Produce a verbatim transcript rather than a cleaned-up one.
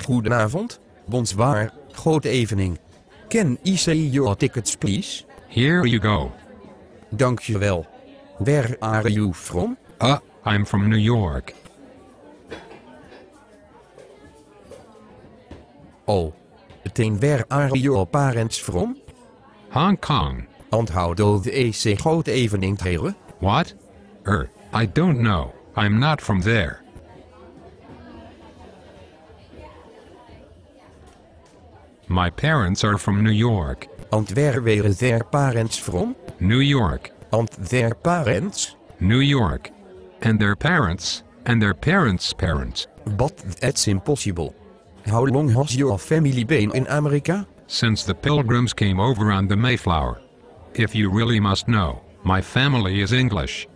Goedenavond, bonsoir, grote evening. Can I see your tickets please? Here you go. Dankjewel. Where are you from? Uh, I'm from New York. Oh. Meteen where are your parents from? Hong Kong. And how do they say grote evening here? What? Er, I don't know. I'm not from there. My parents are from New York. And where were their parents from? New York. And their parents? New York. And their parents, and their parents' parents. But that's impossible. How long has your family been in America? Since the Pilgrims came over on the Mayflower. If you really must know, my family is English.